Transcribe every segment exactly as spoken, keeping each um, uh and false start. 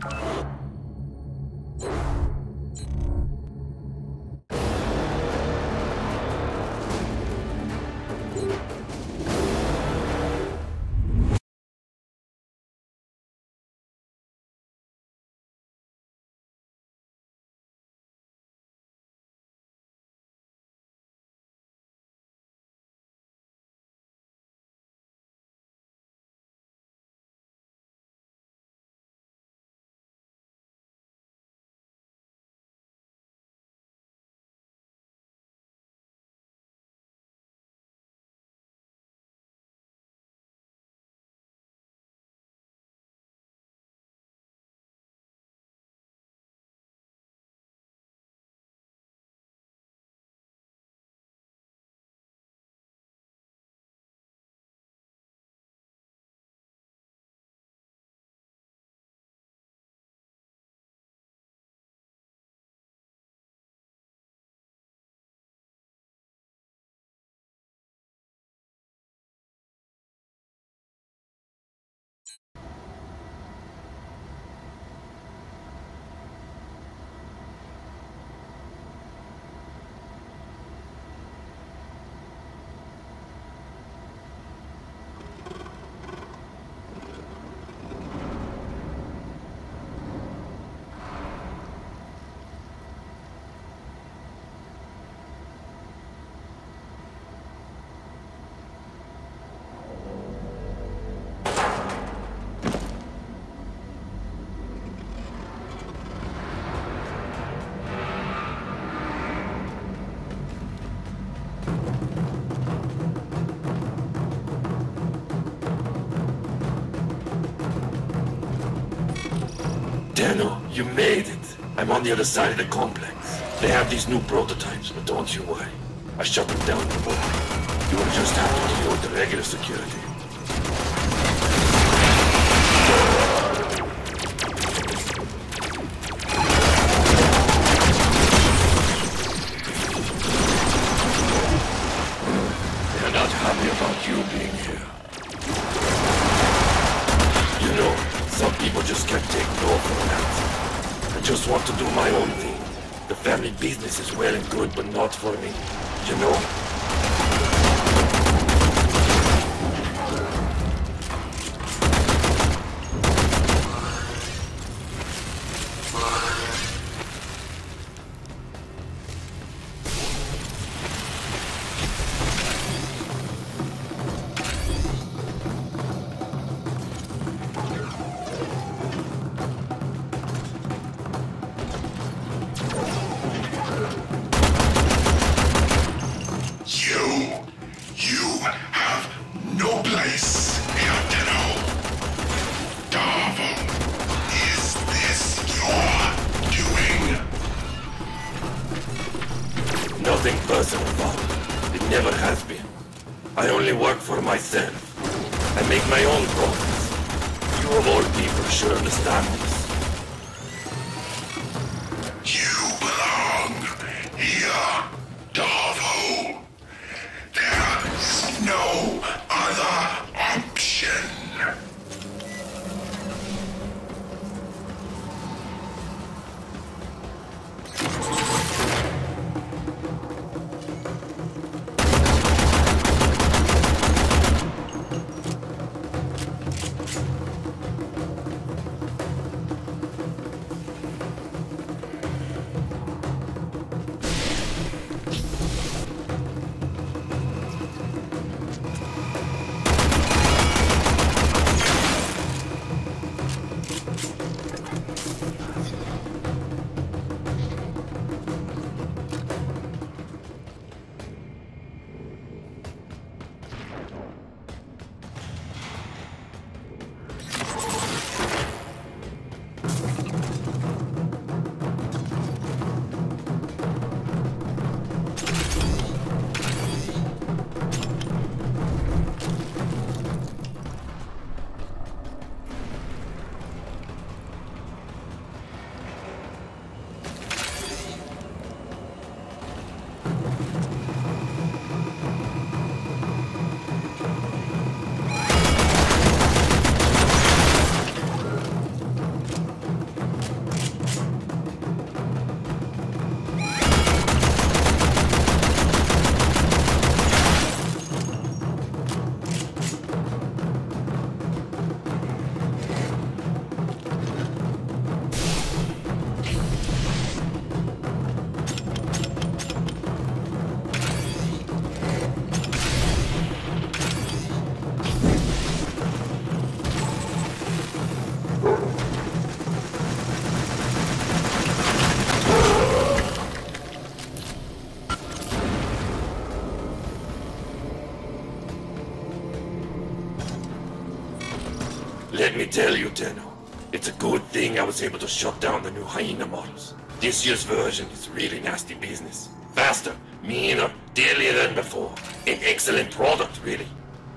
Daniel, you made it. I'm on the other side of the complex. They have these new prototypes, but don't you worry. I shut them down remotely. You will just have to deal with the regular security. They're not happy about you being here. You know, some people just can't take no for that. I just want to do my own thing. The family business is well and good, but not for me. You know? Nothing personal about it. It never has been. I only work for myself. I make my own profits. You of all people should understand this. You belong here, Darvo. There is no other option. me tell you, Tenno, it's a good thing I was able to shut down the new hyena models. This year's version is really nasty business. Faster, meaner, deadlier than before. An excellent product, really.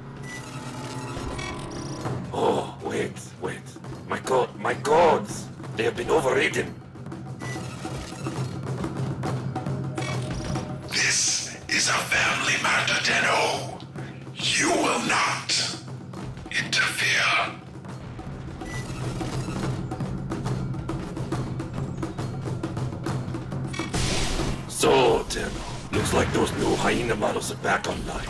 Oh, wait, wait. My god, my gods! They have been overridden. This is a family matter, Tenno. You will not interfere. So, Tenno, looks like those new hyena models are back online.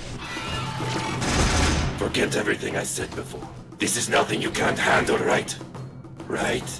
Forget everything I said before. This is nothing you can't handle, right? Right?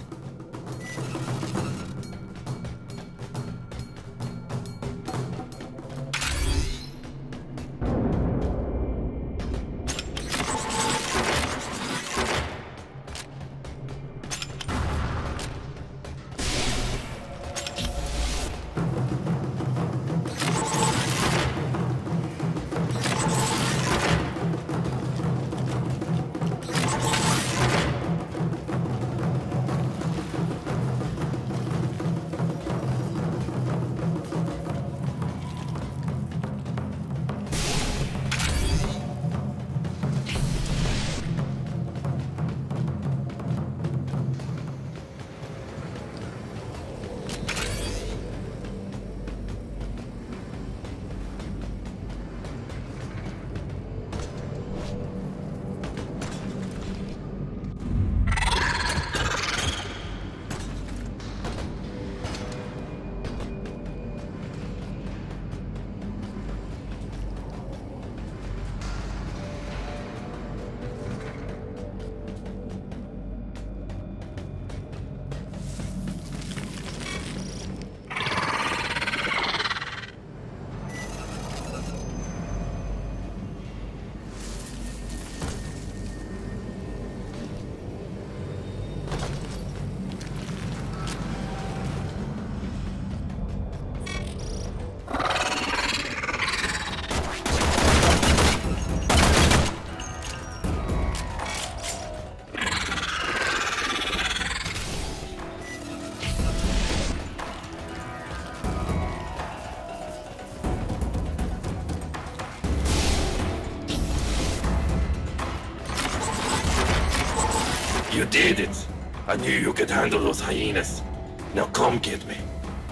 You did it! I knew you could handle those hyenas. Now come get me.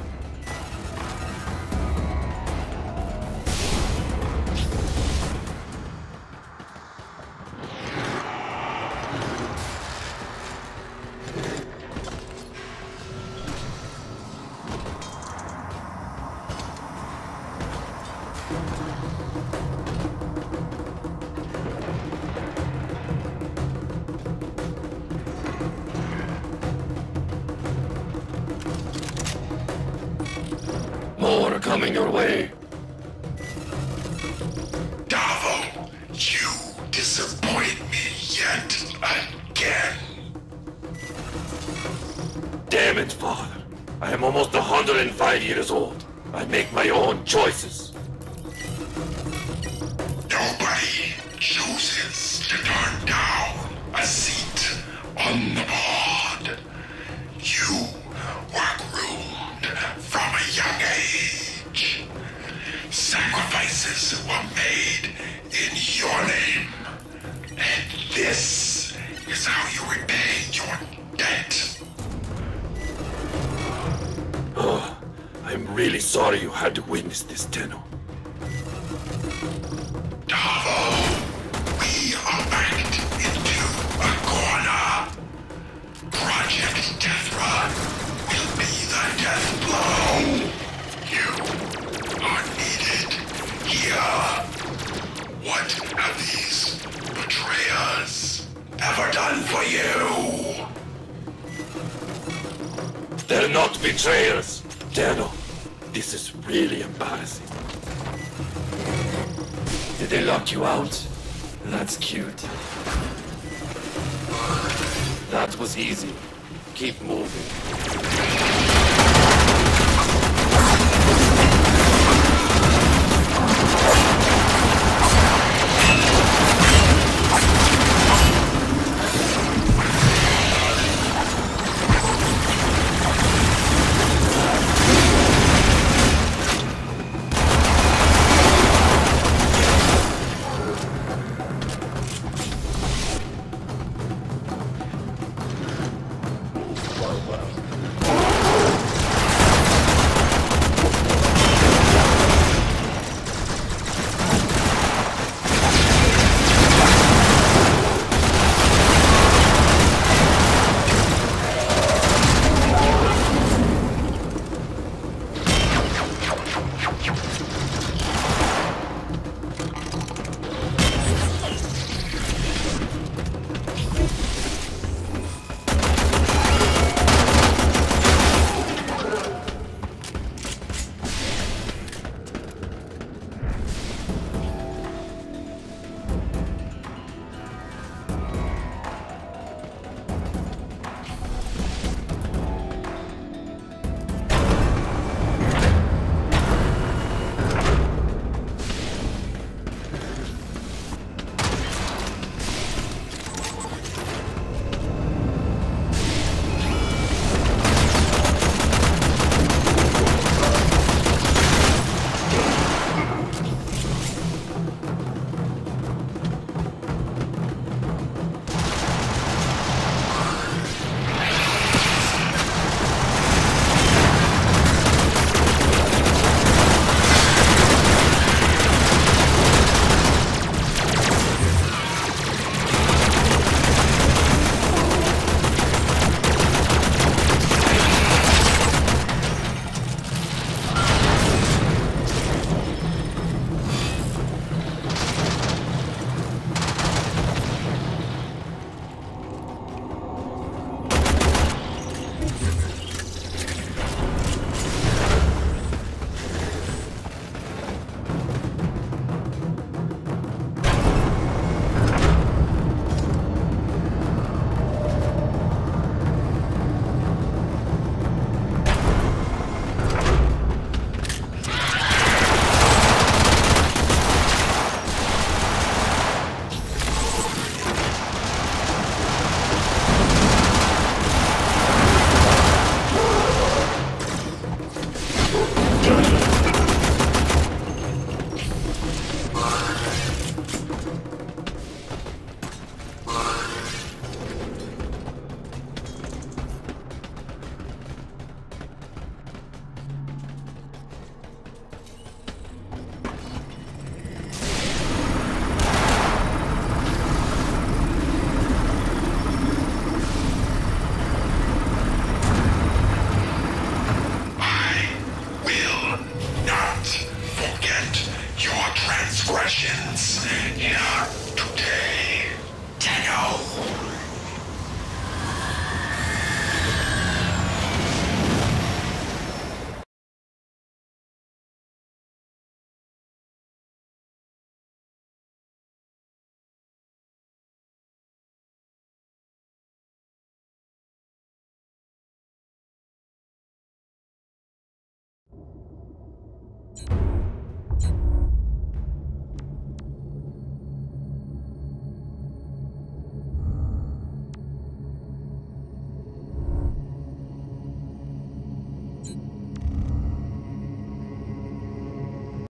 More are coming your way. Davo, you disappoint me yet again. Damn it, Father. I am almost one hundred five years old. I make my own choices. Nobody chooses to turn down a seat on the board. You were groomed from a young age. Sacrifices were made in your name. And this is how you repay your debt. Oh, I'm really sorry you had to witness this, Tenno. Davo, we are backed into a corner. Project Tetra will be the death blow. You are needed here. What have these betrayers ever done for you? They're not betrayers. Tenno, this is really embarrassing. Did they lock you out? That's cute. That was easy. Keep moving.